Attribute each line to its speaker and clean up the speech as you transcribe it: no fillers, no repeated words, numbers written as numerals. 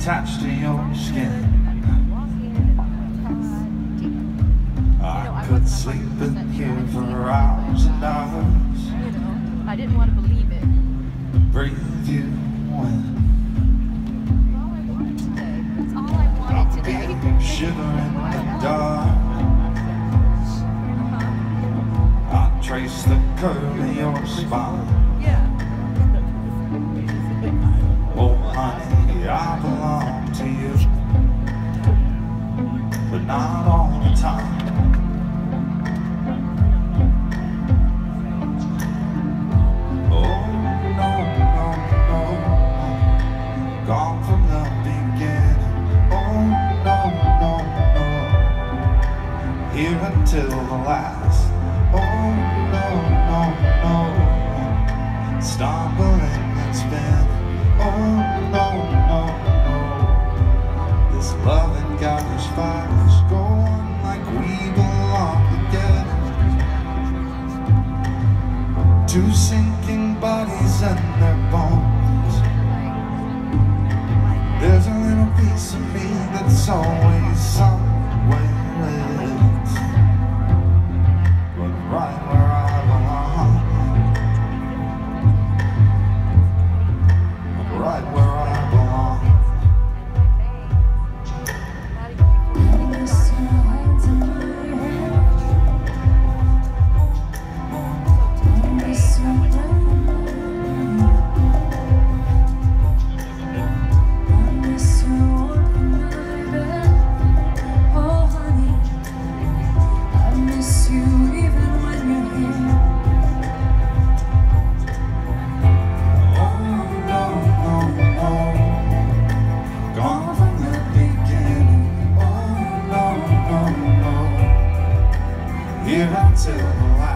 Speaker 1: attached to your skin. I could sleep in here for hours and hours.
Speaker 2: I didn't want to believe it.
Speaker 1: Breathe you in.
Speaker 2: That's all I wanted today.
Speaker 1: I'll be shivering in the dark. I trace the curve of your spine. Oh honey, I belong to you, but not all the time. Oh no, no, no, gone from the beginning. Oh no, no, no, here until the last. Oh no, no, no, stumbling and spinning. Oh no, no, no, this loving God's fire's going like we belong together. Two sinking bodies and their bones. There's a little piece of me that's always somewhere else, but right where I belong. Right where I belong.
Speaker 3: Oh honey, I miss you even when you're here.
Speaker 1: Gone from the beginning. Oh no, no, no, here until the last.